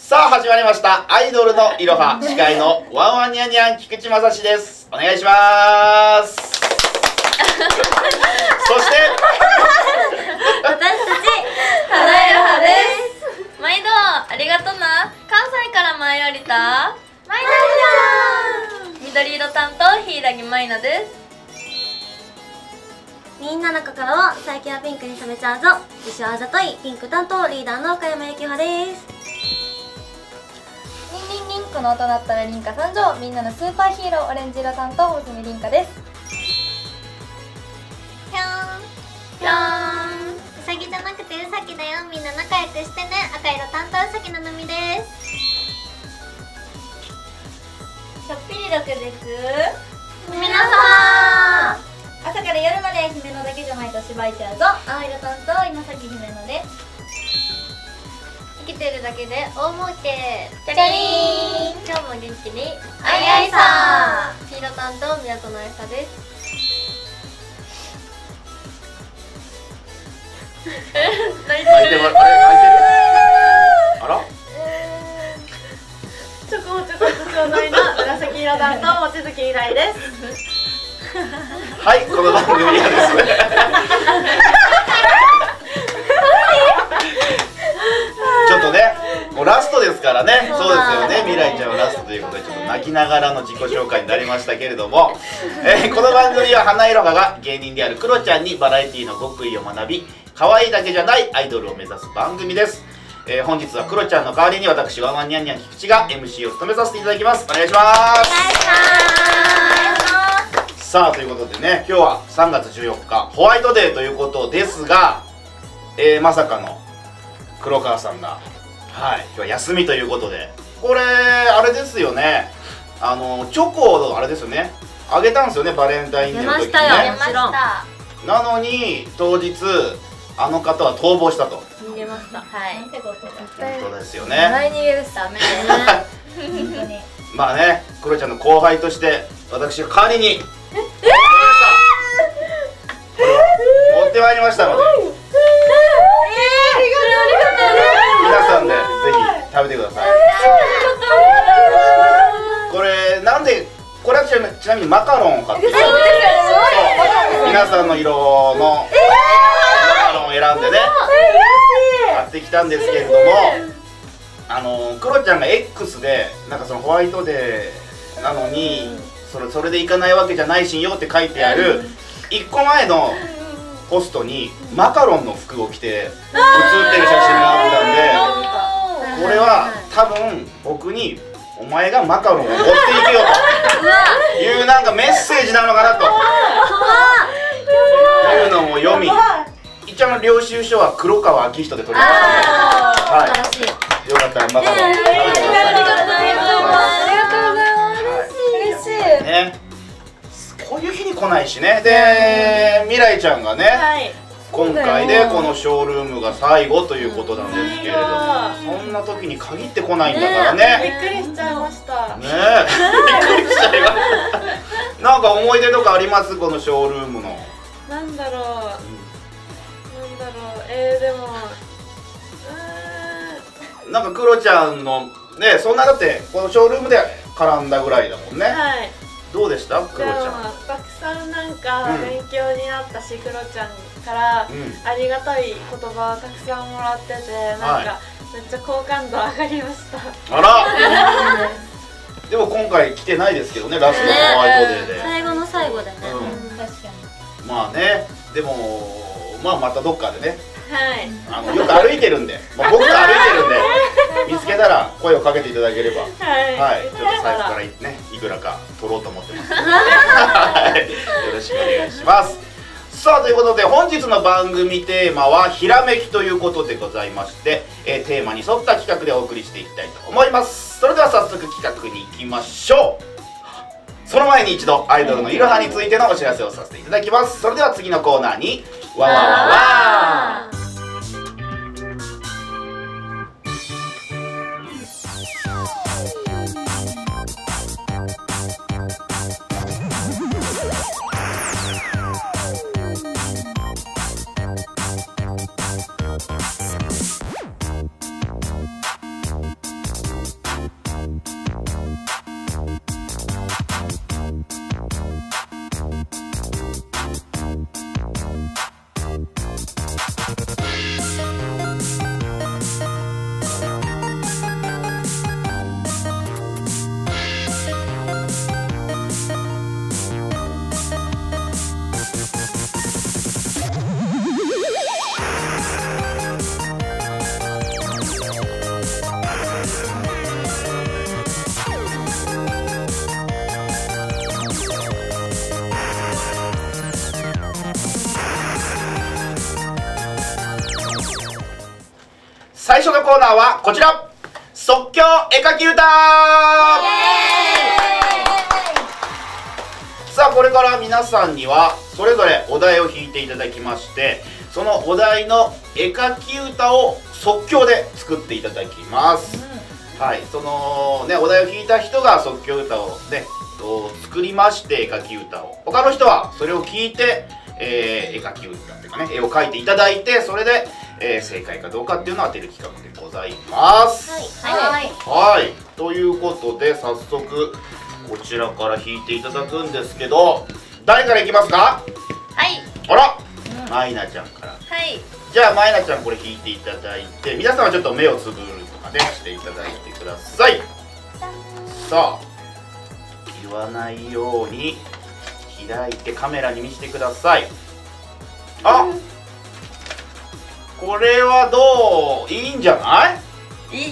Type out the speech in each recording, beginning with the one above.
さあ始まりましたアイドルのいろは司会のワンワンニャンニャン菊池正史です。お願いします。そして私たち花いろはです。毎度ありがとな。関西から舞い降りたマイナちゃん。緑色担当柊木舞菜です。 みんなの心を最近はピンクに染めちゃうぞ、自称あざといピンク担当リーダーの岡山由紀穂です。 リンリンリン、この音だったらリンカ参上。みんなのスーパーヒーローオレンジ色担当大隅リンカです。 ぴょーんぴょーん、うさぎじゃなくてうさぎだよ、みんな仲良くしてね。赤色担当うさぎののみです。 ちょっぴり6です。 皆様朝から夜まで姫野だけじゃないとしばいちゃうぞ。青色担当稲崎姫野です。 生きてるだけで大儲け。 チャリーン。 今日も元気にあいあいさ黄色担当宮戸のあやさです。 泣いてる。あらちょこちょこちょうどいの紫色担当望月以来です。 はい、この番組はですねちょっとね、もうラストですからね。そうですよね、未来ちゃんはラストということでちょっと泣きながらの自己紹介になりましたけれども、この番組は花いろはが芸人であるクロちゃんにバラエティの極意を学び、可愛いだけじゃないアイドルを目指す番組です。本日はクロちゃんの代わりに私ワンワンニャンニャン菊池が MC を務めさせていただきます。お願いします。さあということでね、今日は3月14日ホワイトデーということですが、まさかの黒川さんが今日は休みということで、これあれですよね、チョコをあれですよね、あげたんですよね、バレンタインデーの時にね。 出ました。 なのに当日あの方は逃亡したと。 逃げました。はい。なんてことだ。 本当ですよ笑ね。 い逃げです。 ダメね。本当に。 まあね、クロちゃんの後輩として私が代わりにこれを持ってまいりましたので、皆さんでぜひ食べてください。これなんで、これはちなみにマカロンを買ってきた。皆さんの色のマカロンを選んでね買ってきたんですけれども、クロちゃんが X でなんかそのホワイトデーなのにそれでいかないわけじゃないしよって書いてある1個前のポストにマカロンの服を着て写ってる写真があったんで、これは多分僕にお前がマカロンを持っていけよというなんかメッセージなのかなというのも読み、一応領収書は黒川明人で取りましたので、よかったらマカロン食べてください。 ありがとうございます。嬉しい。 ね、こういう日に来ないしね。で、未来ちゃんがね、今回でこのショールームが最後ということなんですけれども、そんな時に限って来ないんだからね。 びっくりしちゃいました。 ねえ、びっくりしちゃいました。なんか思い出とかあります？このショールームの。 なんだろう。でも。 なんかクロちゃんのね、そんなだってこのショールームで絡んだぐらいだもんね。 はい。 どうでしたクロちゃん？ たくさんなんか勉強になったし、クロちゃんからありがたい言葉をたくさんもらってて、なんかめっちゃ好感度上がりました。 あら。でも今回来てないですけどね、ラストのホワイトデーで。 最後の最後でね。 確かに。 まあね、でもまたどっかでね。 はい。 よく歩いてるんで、僕と歩いてるんで、見つけたら声をかけていただければ、はい、ちょっと財布からね、いくらか取ろうと思ってます。はい、よろしくお願いします。さあということで本日の番組テーマはひらめきということでございまして、テーマに沿った企画でお送りしていきたいと思います。それでは早速企画に行きましょう。その前に一度アイドルのいろはについてのお知らせをさせていただきます。それでは次のコーナーにわわわわ。 最初のコーナーはこちら、即興絵描き歌。さあこれから皆さんにはそれぞれお題を弾いていただきまして、そのお題の絵描き歌を即興で作っていただきます。はい、そのねお題を弾いた人が即興歌をね作りまして、絵描き歌を、他の人はそれを聞いて、絵描き歌っていうかね、絵を描いていただいて、それで、正解かどうかっていうのを当てる企画でございます。はい、ということで早速こちらから弾いていただくんですけど、誰からいきますか？ はい。 あら、マイナちゃんから。 はい。 じゃあマイナちゃんこれ弾いていただいて、皆さんはちょっと目をつぶるとかねしていただいてください。さあ言わないように開いてカメラに見せてください。あ、これはどう？いいんじゃない？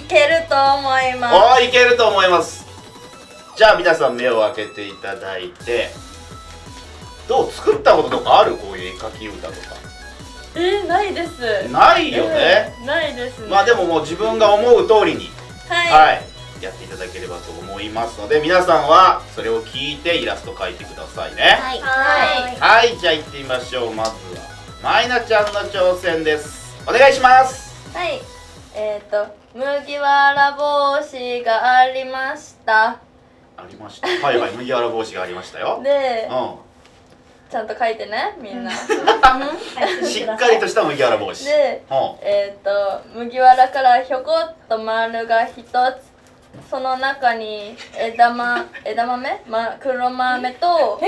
いけると思います。 ああ、いけると思います。じゃあ皆さん目を開けていただいて、どう？作ったこととかある？こういう絵描き歌とか。 ないです。 ないよね。 ないですね。 まあでももう自分が思う通りに、 はい。 やっていただければと思いますので、皆さんはそれを聞いてイラスト描いてくださいね。はい、じゃあ行ってみましょう。まずはマイナちゃんの挑戦です。お願いします。 はい。麦わら帽子がありました。 ありました。はいはい、麦わら帽子がありましたよ。 で、ちゃんと書いてね、みんな。 しっかりとした麦わら帽子。 で、麦わらからひょこっと丸が一つ。その中に枝豆、黒豆と、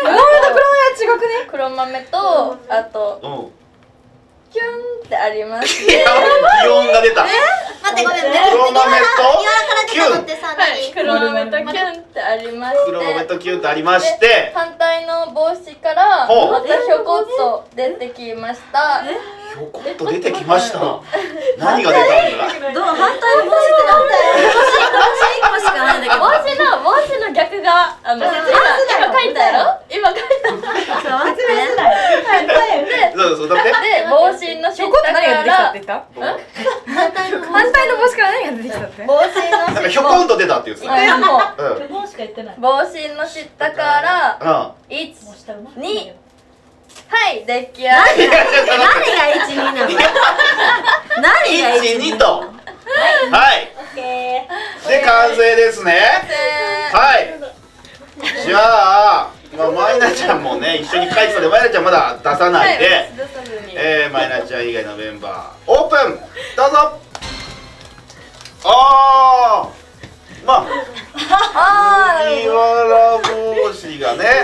黒豆と、あとキュンってありまして、 気温が出た。 待ってごめんね。 黒豆とキュンってさ、 黒豆とキュンってありまして、 黒豆とキュンとありまして、 反対の帽子からまたひょこっと出てきました。 ひょこっと出てきました。何が出たんだ？ 反対の帽子ってなんだよ。帽子1個しかないんだけど。 帽子の逆が今書いたやろ？今書いた。 そうだって。 で帽子の下から反対の帽子から何が出てきたって？ 帽子なんかひょこんと出たっていうさ。 帽子の下から1、2、はい、出来上がり。 何が1、2なの？何が 1、2と。はい。で完成ですね。はい。じゃあ、マイナちゃんもね一緒に書いてたので、マイナちゃんまだ出さないで、マイナちゃん以外のメンバーオープンどうぞ。麦わら帽子がね、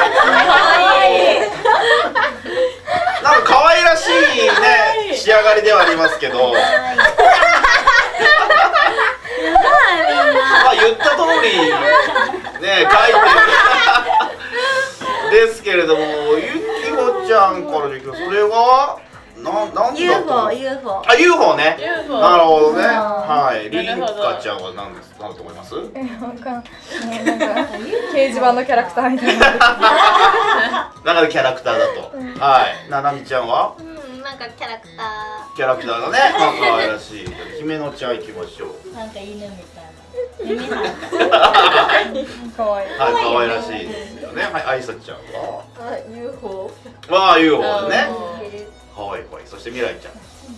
なんか可愛らしいね仕上がりではありますけど、言った通りね書いてるですけれども、ゆきほちゃんからできる。それはなんだと UFO。 あ、UFO ね。なるほどね。はい。りんかちゃんは何だと思います？ なんか掲示板のキャラクターみたいな。 中でキャラクターだと。はい。ななみちゃんは？ なんかキャラクター。 キャラクターだね。可愛らしい。姫野ちゃん行きましょう。 なんか犬みたいな。 可愛い。 はい、可愛らしいですよね。はい、あいさちゃんは。 UFO。 UFO だね。はい。そして未来ちゃん。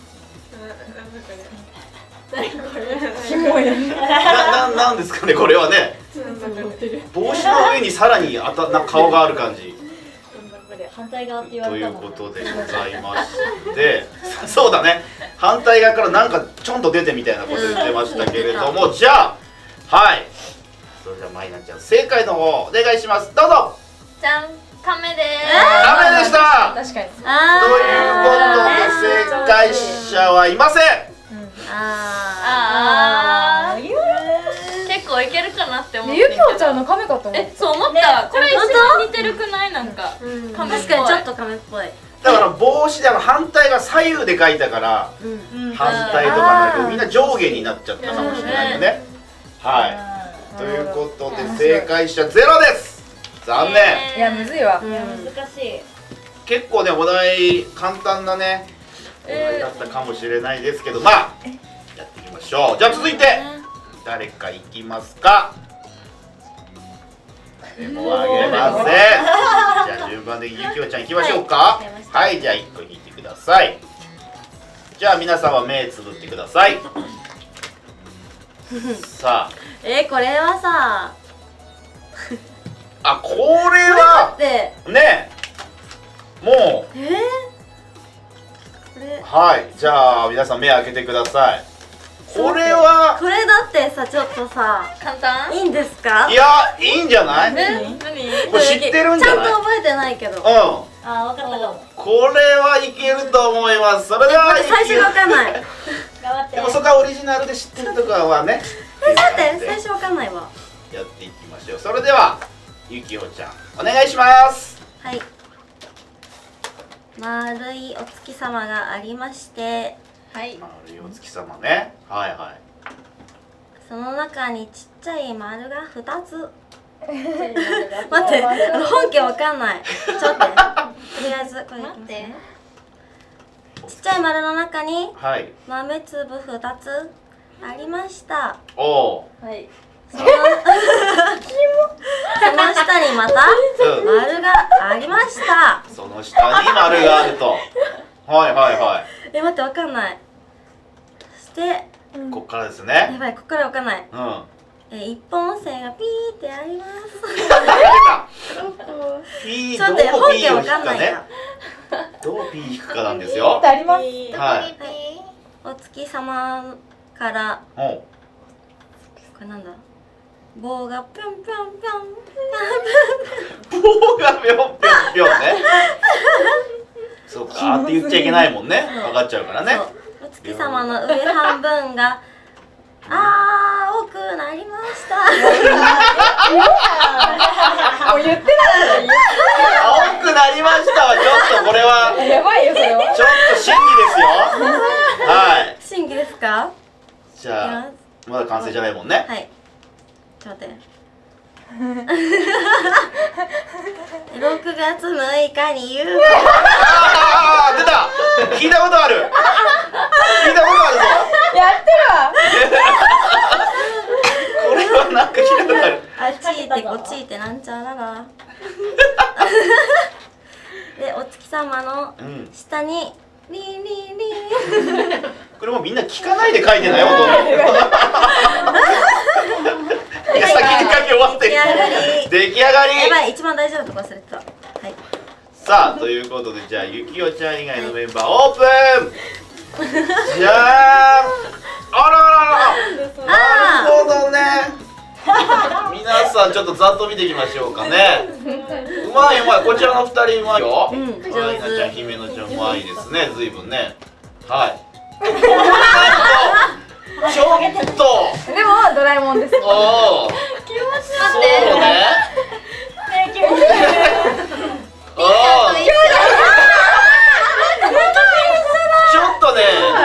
なんですかね、これはね。帽子の上にさらに顔がある感じ。 反対側って言われたの。 ということでございまして、そうだね。反対側からなんかちょんと出てみたいなこと言ってましたけれども、じゃあ、はい。それじゃあマイナちゃん正解の方お願いします。どうぞ。 じゃん、亀でーす。 亀でした。 確かに。 ということで正解者はいません。 結構いけるかなって思って。 ゆきほちゃんの亀かと思って。 そう思った。これ一番似てるくない？なんか確かにちょっと亀っぽい。 だから帽子で反対が左右で書いたから反対とかなるけど、みんな上下になっちゃったかもしれないよね。はい。ということで正解者ゼロです。残念。 いやむずいわ。 難しい。 結構ねお題簡単なねお題だったかもしれないですけど、まあましょう。じゃあ続いて誰か行きますか。誰もあげません。じゃあ順番でゆきおちゃん行きましょうか。はい、じゃあ1個引いてください。じゃあ皆さんは目つぶってください。さこれはさあ、これはでね、もうこれはい、じゃあ皆さん目開けてください。これはこれだってさ、ちょっとさ簡単いいんですか？ いや、いいんじゃない？ 何？ これ知ってるんじゃない？ ちゃんと覚えてないけど。 あ、わかったかも。 これはいけると思います。それでは最初わかんない。 頑張って。 でもそこはオリジナルで知ってるとかはね。 待って、最初わかんないわ。 やっていきましょう。それではゆきおちゃんお願いします。 はい。丸いお月様がありまして、はい。 丸いお月様ね。はいはい。 その中にちっちゃい丸が2つ。待って、本家わかんない。ちょっと待って。とりあえずこれいきますね。ちっちゃい丸の中に豆粒2つありました。 おお。 はい。その下にまた丸がありました。 その下に丸があると。はいはいはい。 待って、わかんない。そして、 こっからですね。 やばい、こっからわかんない。一本線がピーってあります。 ピー、 ちょっと本家わかんないや。 どうピー引くかなんですよ。 あります。 はい。 お月様からこれなんだ。棒がぴょんぴょんぴょん棒がぴょんぴょんぴょんね。そうかって言っちゃいけないもんね。分かっちゃうからね。 お月様の上半分が青くなりました。 もう言ってない。 青くなりましたはちょっとこれはやばいよそれは。 ちょっと審議ですよ。はい。 審議ですか？ じゃあまだ完成じゃないもんね。 はい。ちょっと待って。6月6日に言う。 ああ、出た。聞いたことある。聞いたことあるぞ。 やってるわ。 これはなんか聞いたことある。 あっちいてこっちいてなんちゃらら。で、お月様の下にリンリンリン。 これもみんな聞かないで書いてないほとんど。いや、先に書き終わってる。出来上がり。 やばい、一番大事なとこ忘れてた。はい。 さあ、ということで、じゃあゆきおちゃん以外のメンバーオープン。じゃあ、あららら。なるほどね。皆さんちょっとざっと見ていきましょうかね。うまいうまい、こちらの2人うまいよ。 上手。 あいなちゃん、姫野ちゃんうまいですね、ずいぶんね。はい。ちょっと。 でもドラえもんです。 おお。そうね。おお。ちょっとね。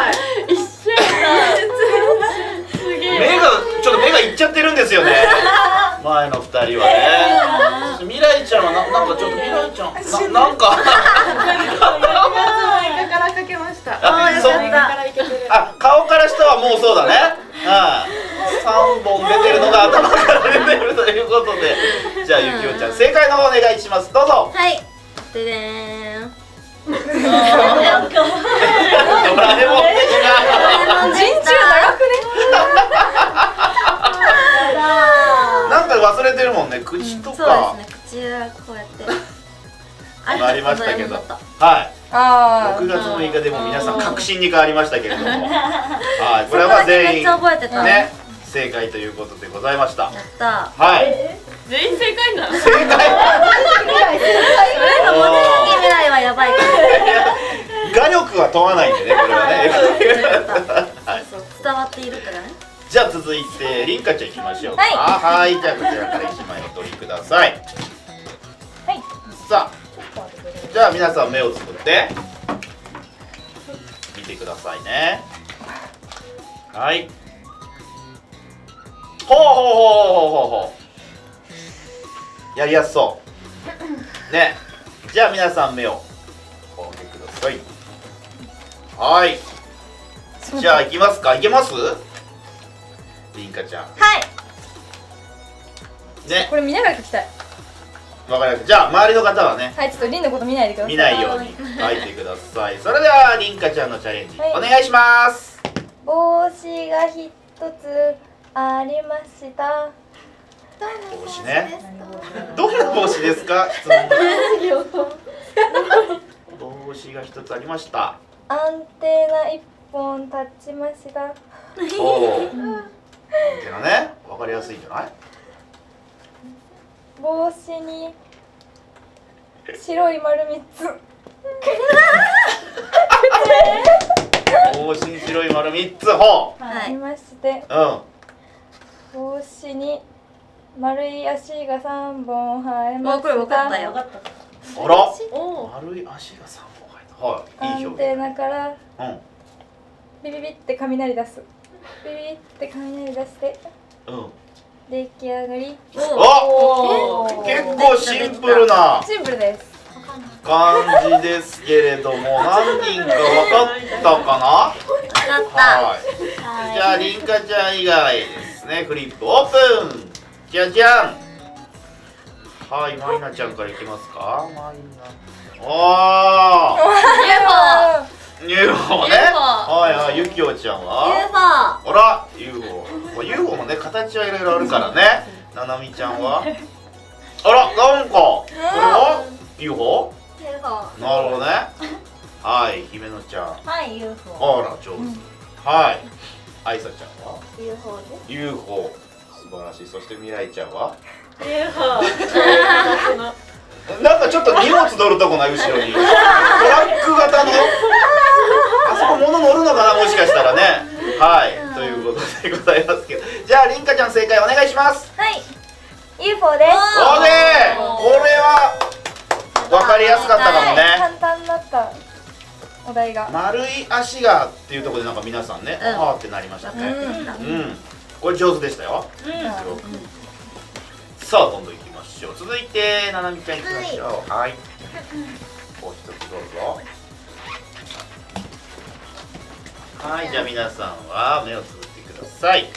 目がいっちゃってるんですよね。前の2人はね。未来ちゃんはなんかちょっと未来ちゃんなんか。 からかけました。 あ、顔から下はもうそうだね。3本出てるのが頭から出てるということで、じゃあゆきおちゃん正解の方お願いします。どうぞ。 はい。ででーん。 ドラえもん的な。 人中長くね。 なんか忘れてるもんね、口とか。 そうですね、口はこうやって。 ありましたけど。はい。6月6日でも皆さん確信に変わりましたけれども、はい、これは全員ね正解ということでございました。 やった。 はい。 全員正解なの？ 正解。 それがモテ好き未来はやばいから。 画力は問わないんでね、これはね。 伝わっているからね。 じゃあ続いてりんかちゃんいきましょうか。はい、じゃあこちらから1枚お取りください。 はい。 さあ、じゃあ皆さん目をつぶって見てくださいね。はい。ほうほうほうほうほうほう。やりやすそうね。じゃあ皆さん目をお開けください。はい。じゃあ行きますか。いけます？ りんかちゃんはいね。 これ見ながら書きたい。 わかりました。じゃあ周りの方はねはい、ちょっとりんのこと見ないでください。 見ないように書いてください。それではりんかちゃんのチャレンジ、 はいお願いします。 帽子が一つありました。 帽子ね。どんな帽子ですか？質問。帽子が一つありました。 アンテナ一本立ちました。 おお。アンテナね、わかりやすいんじゃない？ 帽子に白い丸3つ。 帽子に白い丸3つ。ほう。 ありまして、 うん。 帽子に丸い足が3本生えました。 もうこれ分かったよ。 あら。 おー丸い足が3本入った。はい。いいアンテ表現。 ナからうん。 ビビビって雷出す。ビビビって雷出してうん。 出来上がり。 おおー結構シンプルなシンプルです。 感じですけれども、何人か分かったかな？ 分かった。 はい。じゃありんかちゃん以外ですね。フリップオープン。じゃじゃん。はい、まいなちゃんからいきますか。まいな。おー。UFO ね。はいはい。ゆきおちゃんは。あら、UFO。UFO もね、形はいろいろあるからね。ななみちゃんは。あら、なんか。これは UFO？なるほどね。はい、姫野ちゃん。 はい、UFO。 あら、上手。はい。あいさちゃんは。 UFO で。 UFO。素晴らしい。そして未来ちゃんは。 UFO。 なんかちょっと荷物乗るとこない後ろに。トラック型の。あそこ物乗るのかな、もしかしたらね。はい、ということでございますけど。じゃありんかちゃん正解お願いします。 はい、UFO です。 おね、これはわかりやすかったかもね。 簡単だったお題が。 丸い足がっていうところでなんか皆さんね、はーってなりましたね。これ上手でしたよ。すごく。さあどんどんいきましょう。続いてななみちゃんいきましょう。はい。もう一つどうぞ。はい、じゃあ皆さんは目をつぶってください。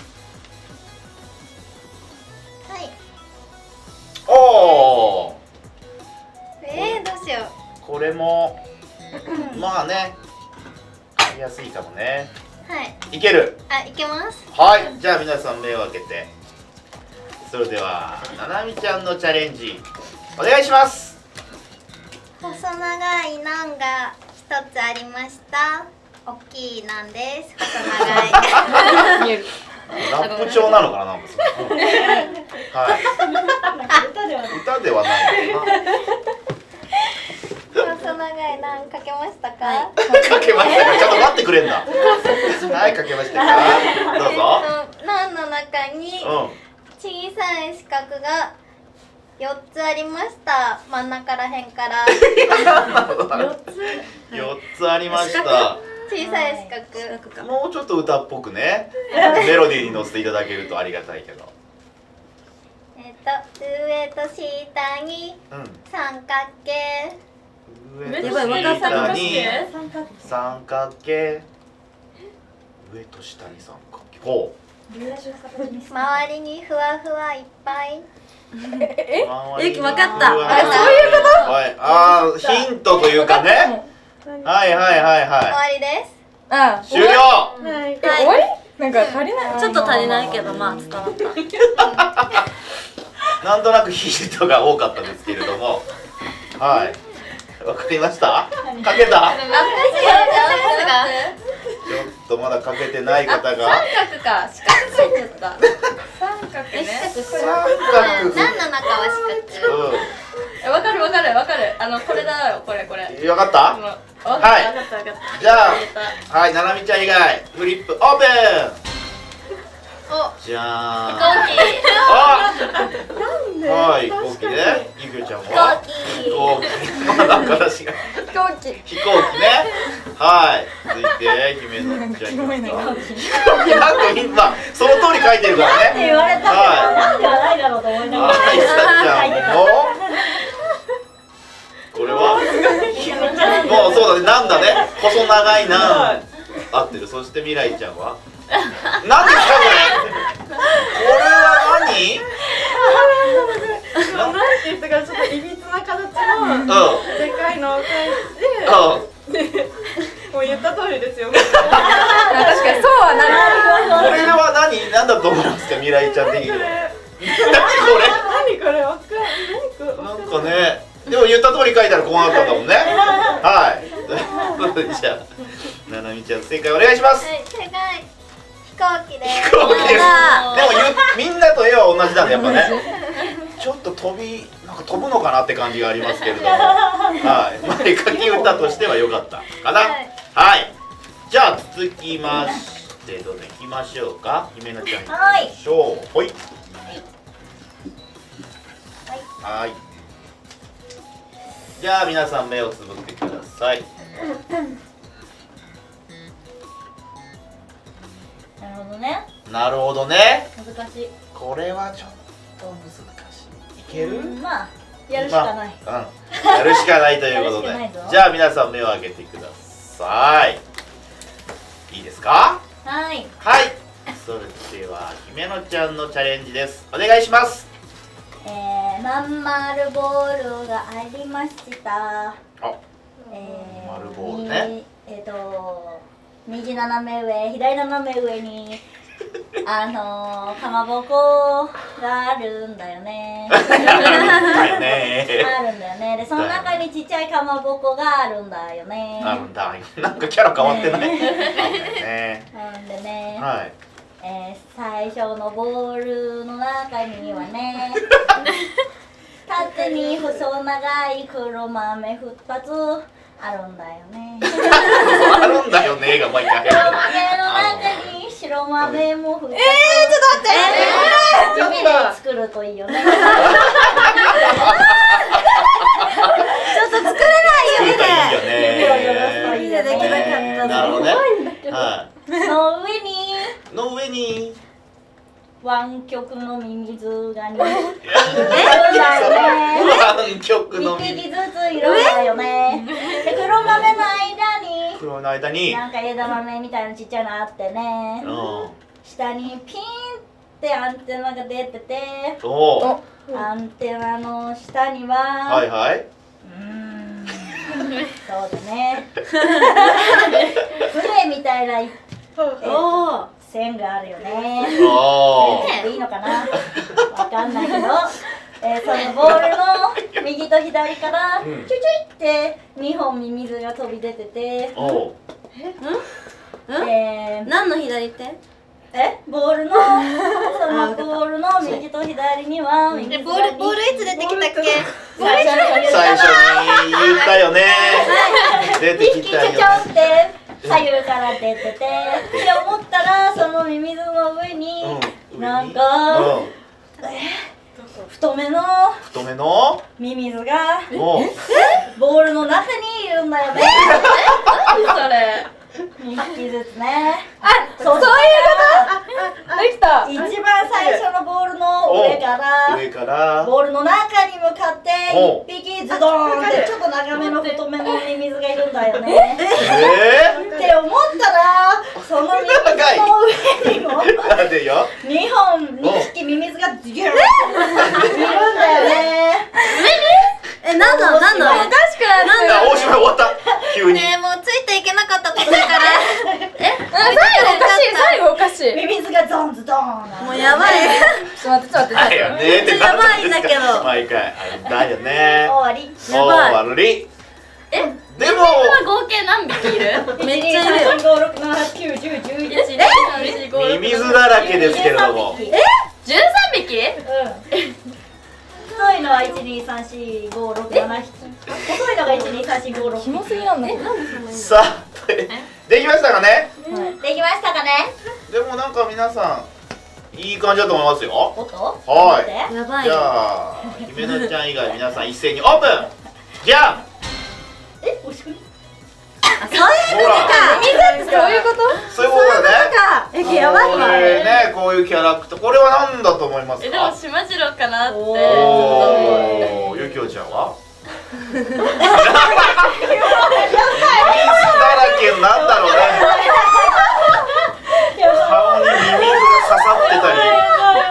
はい。 おお。 どうしよう。 これもまあね、やりやすいかもね。 はい。 いける。 あ、いけます。 はい、じゃあ皆さん目を開けて。それではななみちゃんのチャレンジお願いします。 細長いなんが一つありました。大きいなんです。細長い。 見える。 ラップ調なのかな、なんかそれ。はい。歌ではないのか細長いなんかけましたか？ な。かけましたか。ちょっと待ってくれんだ。はい、かけましたか。どうぞ。 なんの中にうん。 小さい四角が4つありました。真ん中らへんから。 4つありました。 小さい四角。 もうちょっと歌っぽくね、メロディーに乗せていただけるとありがたいけど。 上と下に三角形。 上と下に三角形。上と下に三角形。ほう。 周りにふわふわいっぱい。 ゆきわかった。 そういうこと。はい。ああ、ヒントというかね。はいはいはい終はわりです。 あい。終了。 終わり？なんか足りない。 ちょっと足りないけど、まあ伝わった。 なんとなくヒントが多かったですけれども。はい。わかりました？かけた？ちょっとまだかけてない方が。 三角か、四角ついてた。 三角ね。 三角。 何の中は四角？ わかる。これだよ、これ。 わかった？ わかった。 じゃあ、はい、ななみちゃん以外、フリップオープン。じゃーん。はい、飛行機ね。ゆきおちゃんは飛行機。まだ話が飛行機ね。はい。続いて姫野ちゃんいきますか。なんか今その通り書いてるからね。 言われたけど、なんではないだろうと思いながら。 はい、さちゃんもこれはもうそうだね、なんだね。細長いなん合ってる。そして未来ちゃんは何ですかこれ。 は何？ なんて言ったかちょっといびつな形のでかいのを描いて、もう言った通りですよ。確かにそうはなる。 これは何だと思いますか、未来ちゃん的には。何これわかんない。なんかね、でも言った通り書いたらこうなったんだもんね。はい。ということでじゃあななみちゃん正解お願いします。 正解。飛行機です。 飛行機です。でもみんなと絵は同じなんでやっぱね。ちょっとなんか飛ぶのかなって感じがありますけれども、はい。まあ絵描き歌としては良かったかな。はい。じゃあ続きましてどうぞ行きましょうか。姫菜ちゃん行きましょう。ほい。はい。じゃあ皆さん目をつぶってください。 なるほどね。 なるほどね。 難しい。 これはちょっと難しい。いける？ まあやるしかない。 やるしかないということで。じゃあ皆さん目を開けてください。いいですか？ はい。 はい。それでは姫乃ちゃんのチャレンジです。お願いします。 まん丸ボールがありました。 丸ボールね。 右斜め上、左斜め上にかまぼこがあるんだよね。あるんだよね。でその中にちっちゃいかまぼこがあるんだよね。 あるんだ。なんかキャラ変わってない。なんでね。 はい。 最初のボールの中にはね、縦に細長い黒豆2つあるんだよね。 あるんだよねが毎回。 黒豆の中に白豆も2つ。ちょっと待って。指で作るといいよね。ちょっと作れないよね。指でできなかった。 なるほどね。の上に湾曲のミミズがね、 湾曲の 1匹ずついるんだよね。で黒豆の間になんか枝豆みたいなちっちゃいのあってね、下にピンってアンテナが出てて、アンテナの下にはそうだね、船みたいな線があるよね。線でいいのかな、わかんないけど、そのボールの右と左からちょいちょいって2本ミミズが飛び出てて、 何の左手？ ボールのそのボールの右と左にはミミズがボールいつ出てきたっけ？ 最初に言ったよね。出てきたよね。 左右から出ててって思ったら、そのミミズの上になんか太めのミミズがボールの中にいるんだよね。 それ 2匹ずつね。 そういうこと。できた。 一番最初のボールの上からボールの中に向かって1匹ズドーンってちょっと長めの太めのミミズがいるんだよね。って思ったら、そのミミズの上にも2匹ミミズがギューンっているんだよね。 なんだ確かに大島終わった。急に。 もうついていけなかったところから。 最後おかしい。 ミミズがゾンズドーン。 もうやばい。 ちょっと待って。 めっちゃやばいんだけど。 毎回だよね。 終わり。 やばい。 終わり。でも合計何匹いる？めっちゃいるよ。 ミミズだらけですけれども。 13匹？ 太いのは1234567匹。細いのが1234567匹。 キモすぎなんだ。 さあ、できましたかね？ できましたかね？ でもなんか皆さんいい感じだと思いますよ。 おっと？ はい。 やばい。 じゃあ姫乃ちゃん以外皆さん一斉にオープン。じゃん。 おしくみ？ そういうことか。 ミミズってそういうこと？ そういうことだね。 やばいわ。 こういうキャラクター、これは何だと思いますか？ でもしまじろうかなって。 ゆきおちゃんは？ミミズだらけなんだろうね。顔にミミズが刺さってたり。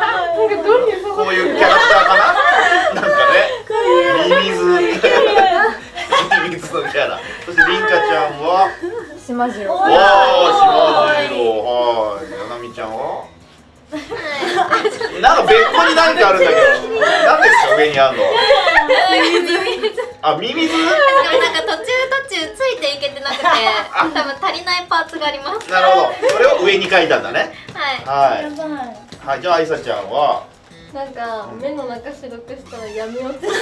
島次郎。 わあ、島次郎。はい。ななみちゃんは？なんか別個に何かあるんだけど。何ですか上にあるの？あ、ミミズ？ でもなんか途中ついていけてなくて、多分足りないパーツがあります。 なるほど。それを上に書いたんだね。 はい。 はい。はい。じゃああいさちゃんは。 なんか目の中白くしたら闇落ち。でも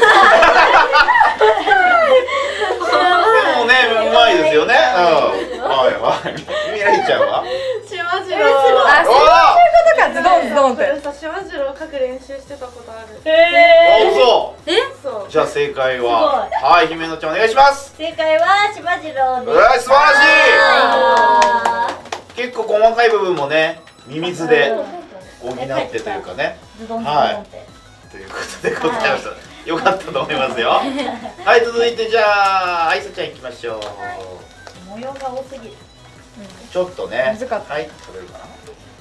ね、うまいですよね。はいはい。みらいちゃんは？ 島次郎。あ、そういうことか。ズドンズドンって。島次郎書く練習してたことある。 そう。 そう。 じゃあ正解は、はい、姫野ちゃんお願いします。 正解は島次郎です。 素晴らしい。結構細かい部分もね、ミミズで補ってというかね。はい。ということでございます。よかったと思いますよ。はい、続いてじゃああいさちゃん行きましょう。 模様が多すぎる。 ちょっとね。 難かった。 はい、取れるかな。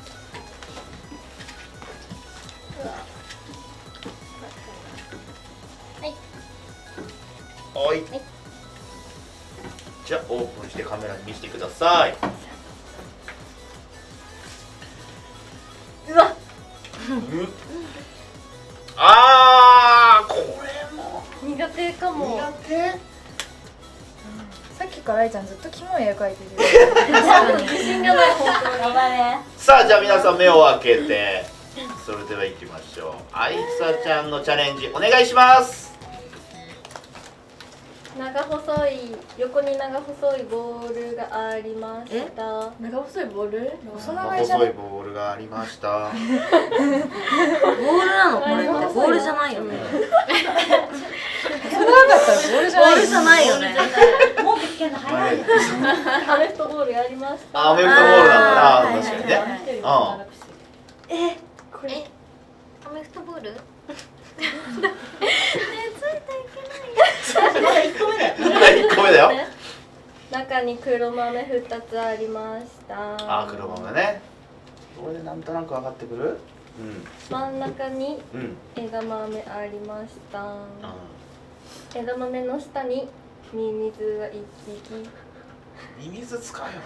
はい。じゃあオープンしてカメラに見せてください。 うわ。 ああ、これも苦手かも。 苦手。 さっきからあいちゃんずっとキモい絵描いてる。 自信がない本当に。頑張れ。 さあ、じゃあ皆さん目を開けて、それでは行きましょう。あいさちゃんのチャレンジお願いします。 長細い横に長細いボールがありました。長細いボール？細長いじゃん。 細いボールがありました。 ボールなのこれってボールじゃないよね。 細長かったらボールじゃない。 ボールじゃないよね。 もう聞けんの早い。 アメフトボールがありました。 アメフトボールなんだな、確かにね。 これアメフトボール？ まだ1個目だよ。 1個目だよ。 中に黒豆2つありました。 あ、黒豆ね。これでなんとなく分かってくる？ 真ん中に枝豆ありました。枝豆の下にミミズが1匹。 ミミズ使うよ。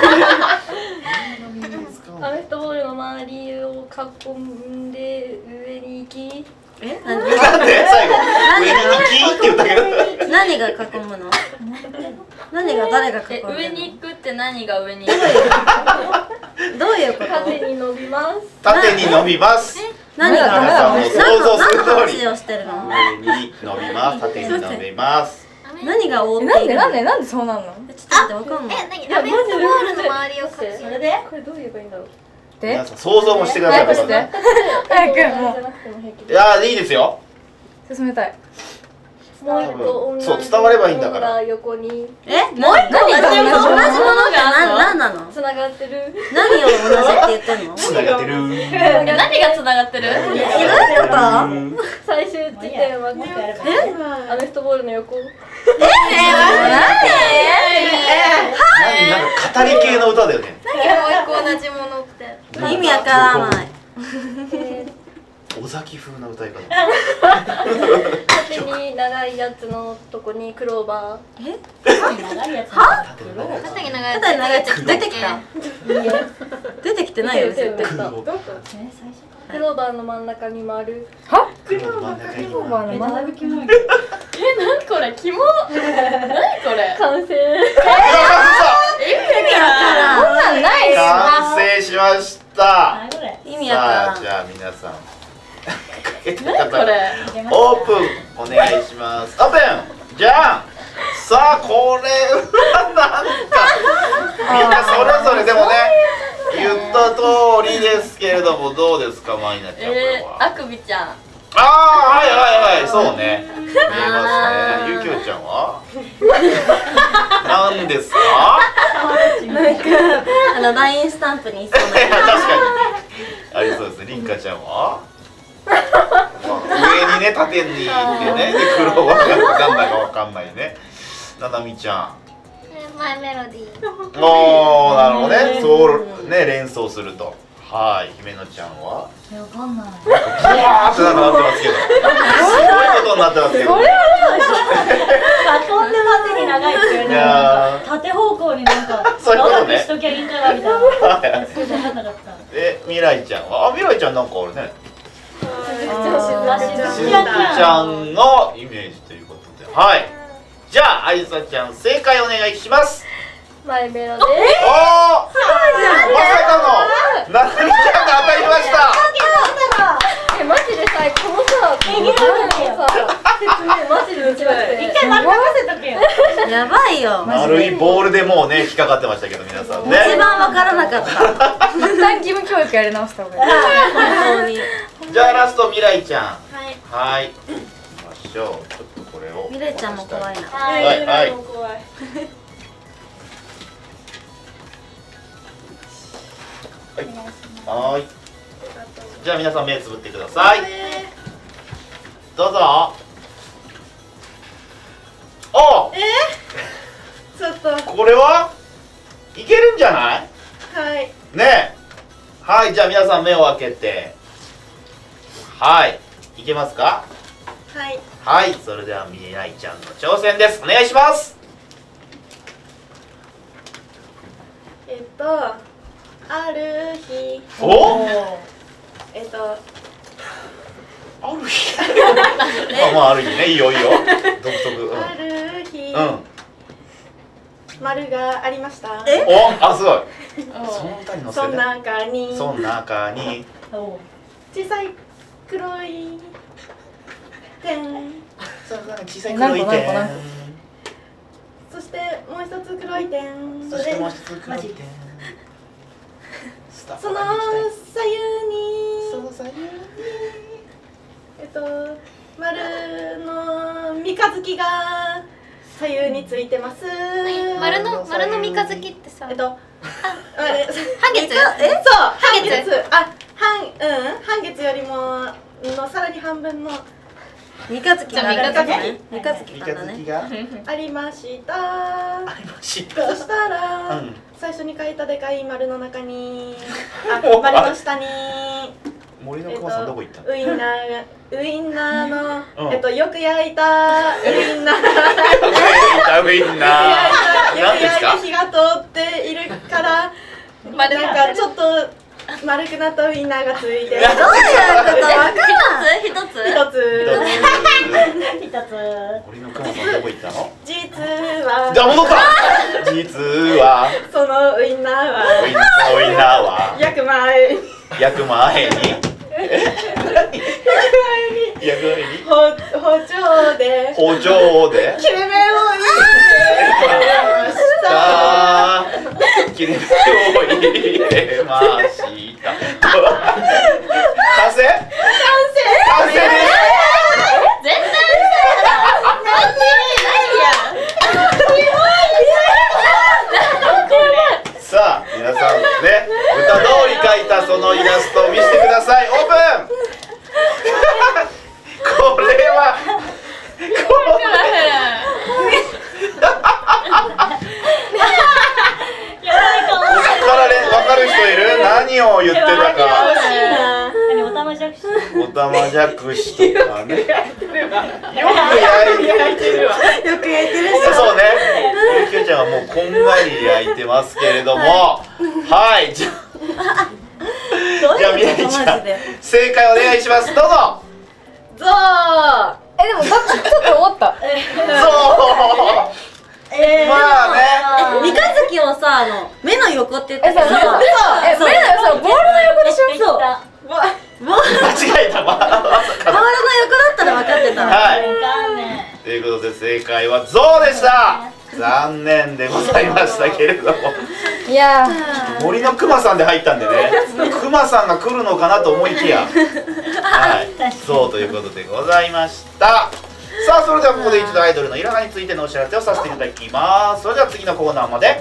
アメフトボールの周りを囲んで上に行き。 なんで最後上に行きって言ったけど。 何が囲むの？何が誰が囲むの？ 上に行くって何が上に行く？ どういうこと？ 縦に伸びます。 縦に伸びます。 何が？ 皆さんも想像する通り。 何をしてるの？ 上に伸びます。縦に伸びます。 何が覆っている？ なんでそうなの？ ちょっと待ってわかんない。 何？アメフトボールの周りを隠す。 それで？ これどう言えばいいんだろう。 皆さん想像もしてください。 早くして。早くもう。 いやいいですよ。 進めたい。もう一個そう伝わればいいんだから。 横に。 もう一個同じものが何なの？ つながってる。 何を同じって言ってんの？ つながってる。 何がつながってる？ 最終地点はアメフトボールの横。 なんか語り系の歌だよね。 何がもう一個同じものって意味わからない。 尾崎風な歌い方。 縦に長いやつのとこにクローバー。 長いやつ。は？ 縦に長いやつ出てきた。出てきてないよ絶対。 クローバーの真ん中に丸。 は？クローバーの真ん中に丸。何これキモ。何これ。完成。 完成しました。 意味わからん。 じゃあ皆さんこれオープンお願いします。オープンじゃん。さあこれはなんかみんなそれぞれでもね言った通りですけれどもどうですかマイナちゃんこれは。 あくびちゃん。 ああはいそうね見えますね。ゆきょちゃんは何ですか？ ラインスタンプにいそうな。 確かにありそうですね。りんかちゃんは上にね縦に行ってねで黒はなんだかわかんないね。ななみちゃんマイメロディー。 おーなるほどね。そうね連想すると。はい姫野ちゃんはわかんない。 ブワーってなってますけどすごいことになってますけど。 囲んで縦に長いって言われいな、縦方向になんか長くしときゃいいからみたいな。そうじゃなかった。 未来ちゃんは、未来ちゃんなんかあるね。 しずちゃんのイメージということで、はい。じゃあ、あゆさちゃん正解お願いします。 マイメロです。 おお、まさかのななみちゃんが当たりました。 マジでさ、このさ、説明マジで間違えて。 一回丸ませとけよ。やばいよ。 丸いボールでもうね引っかかってましたけど、皆さんね。 一番わからなかった。 一旦義務教育やり直した方がいい。 本当に。 じゃあラスト未来ちゃん。 はい。 はい。行きましょう。ちょっとこれを。 未来ちゃんも怖いな。 はいはい。はい。じゃあ皆さん目つぶってください。どうぞ。お。 ちょっと。 これはいけるんじゃない？ はい。 ねえ。はい、じゃあ皆さん目を開けて。はい。いけますか？ はい。 はい、それでは未来ちゃんの挑戦です。お願いします。 ある日。 お？ある日。まあある日ね、いいよいいよ。独特。 ある日。 うん。 丸がありました。 お、あ、すごい。その歌に乗せて。 その中に。 その中に。 小さい黒い点。 その中に小さい黒い点。 そしてもう一つ黒い点。 そしてもう一つ黒い点。 その左右に。その左右に。丸の三日月が左右についてます。 丸の三日月ってさ。 半月？ そう半月。半月よりものさらに半分の三日月がありました。そしたら最初に書いたでかい丸の中に丸の下に森の熊さんどこ行ったの？ ウインナーのよく焼いたウインナーウインナーよく焼いて火が通っているからなんかちょっと丸くなったウインナーがついてる。どういうことわかる？一つ。 森の熊さんどこ行ったの？ 実は。 じゃあ戻った。実は。 そのウインナーは。焼く前に。包丁で切れ目を入れました切れ目を入れました完成絶対さあ皆さんね歌通り描いたそのイラストを見せてください。オープンこれは分かる人いる？何を言ってたか。 おたまじゃくし。 おたまじゃくしとかね。よく焼いてるわ。 よく焼いてる。 そうね。きょうちゃんはもうこんがり焼いてますけれども、はい。じゃあみなみちゃん正解お願いします。どうぞ。 ゾウ。 でもちょっと思った。 ゾウ。まあね。三日月をさ目の横って言ってた。 そう。ボールの横でしょ。そう。 間違えた。ボールの横だったら分かってた。 はい。ということで正解はゾウでした。残念でございましたけれども。 いや森の熊さんで入ったんでね。熊さんが来るのかなと思いきや。はい。そうということでございました。さあそれではここで一度アイドルのいらないについてのお知らせをさせていただきます。それでは次のコーナーまで。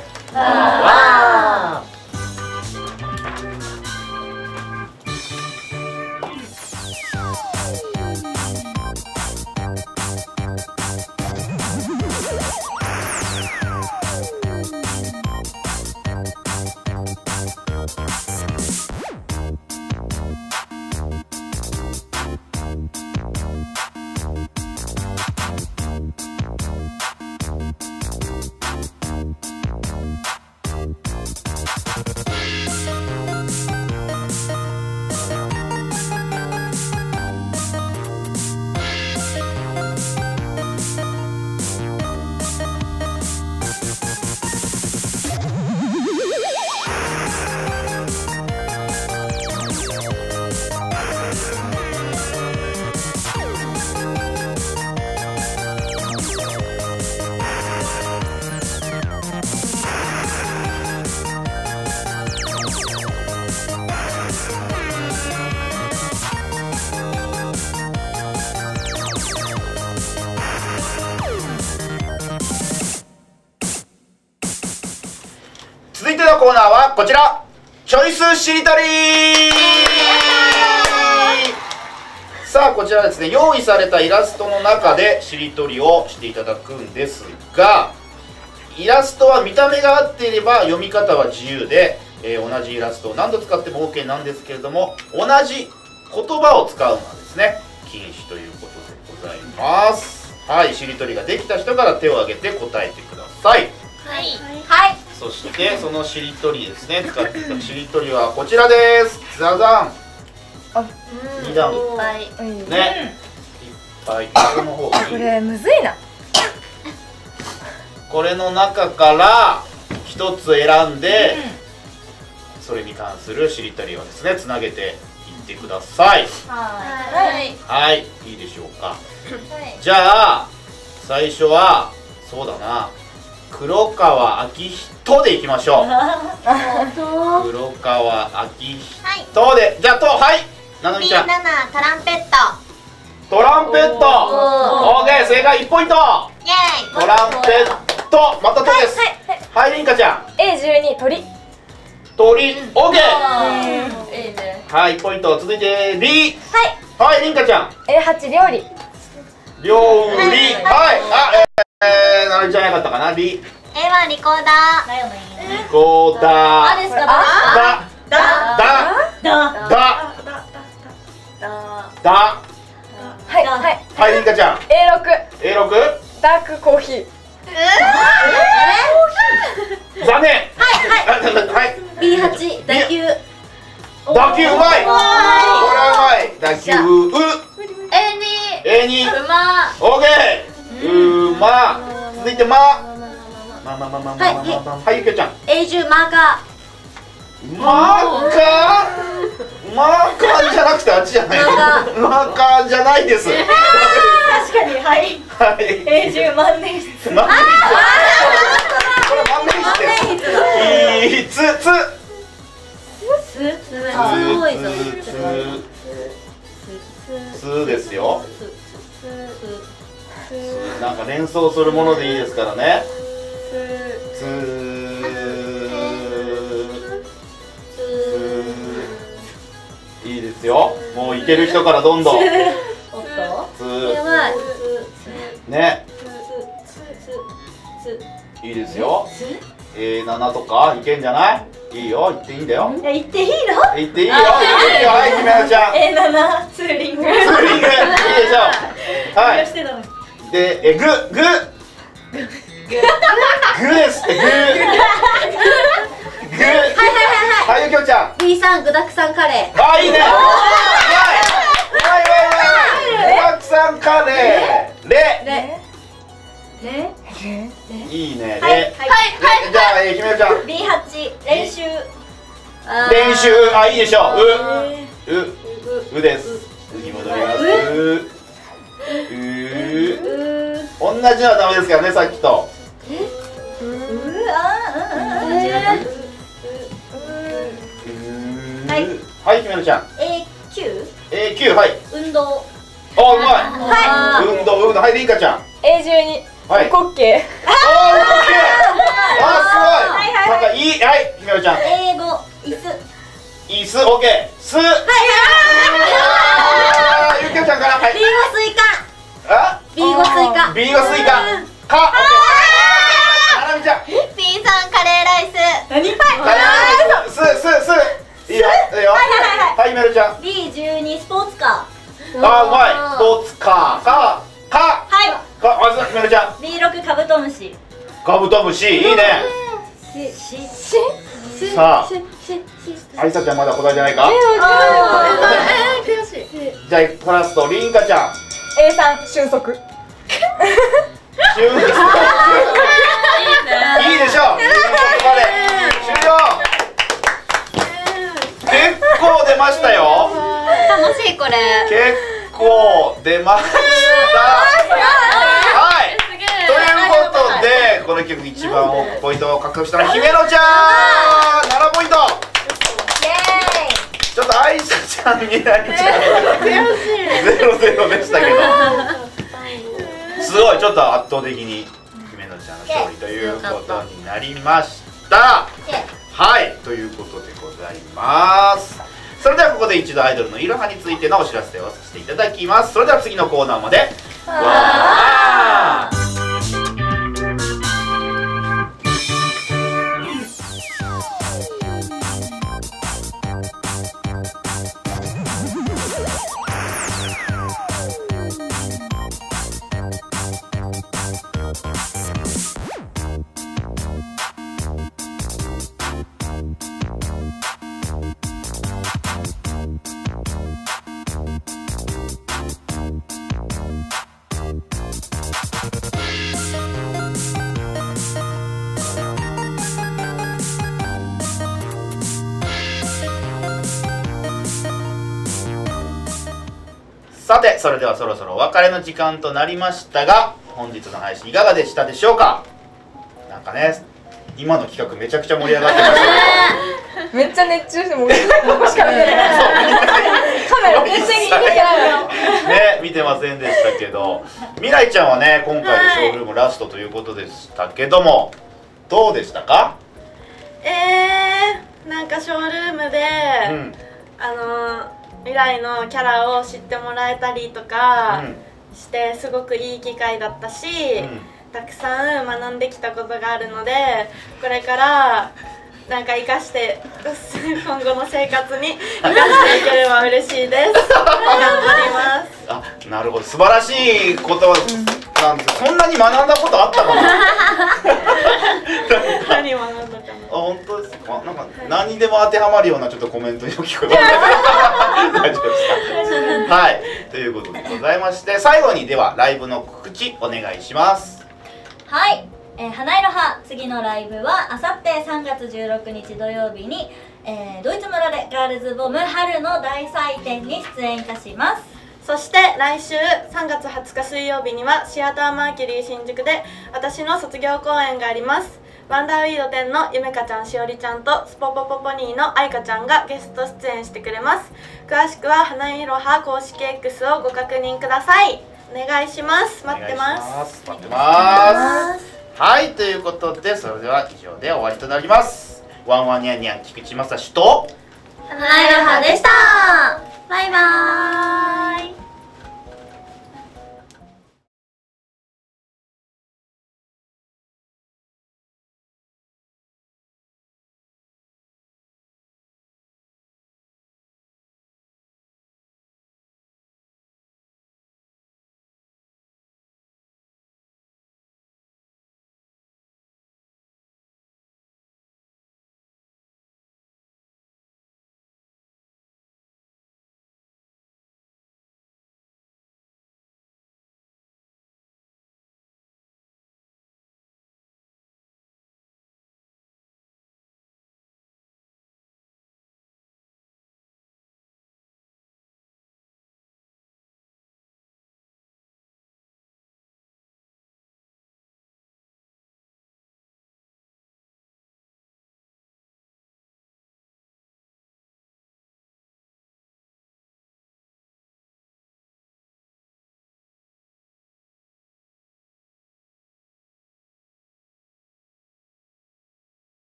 コーナーはこちら、チョイスしりとり。さあこちらですね、用意されたイラストの中でしりとりをしていただくんですが、イラストは見た目が合っていれば読み方は自由で、同じイラストを何度使っても OK なんですけれども、同じ言葉を使うのはですね禁止ということでございます。はい、しりとりができた人から手を挙げて答えてください。 はい。 はい。 そしてそのしりとりですね、使っていたしりとりはこちらです。ザザン。2段いっぱい。 ね、いっぱい。この方がいい。 これむずいな。 これの中から一つ選んで、それに関するしりとりをですねつなげていってください。 はい。 はい、いいでしょうか。じゃあ最初はそうだな、黒川明人でいきましょう。黒川明人で、じゃあと、はい、ななみちゃん。 B7 トランペット。 トランペット。オーケー、正解1ポイント。 イエーイ。 トランペット、またとです。はい、りんかちゃん。 A12 鳥。 鳥、オーケー。 いいね。 はい、1ポイント。続いてり。はい、りんかちゃん。 A8 料理。 料理。はい、ななみちゃんやかったかな。り。 A はリコーダー。だよね。 リコーダー。 あですか。 だ。 だはいはい。 はい、りんかちゃん。 A6 A6。 ダークコーヒー。 残念。はい。 B8 打球。 打球うまい。これはうまい。打球 A2 A2。 馬。 オーケー。馬。続いてま。はい、ゆきょちゃん。 A10 マーカマーカー。マーカーじゃなくてあっちじゃない。マーカーじゃないです。 確かに、はい。 はい。 A10万年筆。 万年筆。これ万年筆です。つ。 すごいぞ。 つですよ。なんか連想するものでいいですからね。いいですよ。もういける人からどんどん。 おっと。 やばい。 ね。いいですよ。7とかいけんじゃない？いいよ、言っていいんだよ。 いや、言っていいの？ 言っていいよ。はい、ひめなちゃん。 A7 ツーリング。 ツーリング。いいでしょ。はい。で、グですって、グ。はい、ゆきょちゃん。 B3 具だくさんカレー。 あ、いいね。うまい。具だくさんカレー。レ。いいね。レ。じゃあ、ひめなちゃん。 B8 練習。 練習、あ、いいでしょう。うです。に戻ります。同じのはダメですからね、さっきと。はい、ひめなちゃん。A9、はい。 運動。 あ、うまい。運動、はい、りんかちゃん。 A12 はい。 コッケー。 あ、すごい。なんかいい、はい、ひめなちゃん。 A5 椅子。 椅子、オッケー。す。ゆきょちゃんから、はい。 B5 スイカ。 あ、 B5 スイカ。 B がスイカ。か。ななみちゃん。 B3 カレーライス。 何？ いいよ、いいよ。はい、ひめなちゃん。 B12 スポーツカー。 あ、うまい。スポーツカー。か。 はい。 まず、ひめなちゃん。 B6 カブトムシ。 カブトムシ、いいね。さあ、あいさちゃんまだ答えじゃないか。 悔しい。 じゃあ、ラスト、りんかちゃん。 A3 瞬足。 いいでしょう。ここまで終了。結構出ましたよ。 楽しいこれ。 結構出ました。はい。ということで、この曲一番多くポイントを獲得したのはひめのちゃん。7ポイント。ちょっとあいさちゃん、みなりちゃん。0-0でしたけど。すごい、ちょっと圧倒的にひめのちゃんの勝利ということになりました。 はい、ということでございます。それではここで一度アイドルのいろはについてのお知らせをさせていただきます。それでは次のコーナーまで。わー。さて、それではそろそろお別れの時間となりましたが、本日の配信いかがでしたでしょうか。なんかね、今の企画めちゃくちゃ盛り上がってましたけどめっちゃ熱中してもうここしか見てないカメラ全然見てないね、見てませんでしたけど、未来ちゃんはね、今回でショールームラストということでしたけども、どうでしたか。 なんかショールームで、未来のキャラを知ってもらえたりとかしてすごくいい機会だったし、たくさん学んできたことがあるので、これからなんか生かして今後の生活に生かしていければ嬉しいです。頑張ります。 あ、なるほど、素晴らしい言葉なんです。そんなに学んだことあったかな。 何学んだかな。 あ、本当ですか。なんか何にでも当てはまるようなちょっとコメントにお聞こえました。大丈夫ですか。はい、ということでございまして、最後にではライブの告知お願いします。 はい、花いろは次のライブはあさって3月16日土曜日に、ドイツ村でガールズボム春の大祭典に出演いたします。 そして来週3月20日水曜日にはシアターマーキュリー新宿で私の卒業公演があります。ワンダーウィード店のゆめかちゃん、しおりちゃんとスポポポポニーのあいかちゃんがゲスト出演してくれます。詳しくは花いろは公式 X をご確認ください。お願いします。待ってます。 待ってます。はい、ということでそれでは以上で終わりとなります。ワンワンニャンニャン菊池正史と花いろはでした。バイバーイ。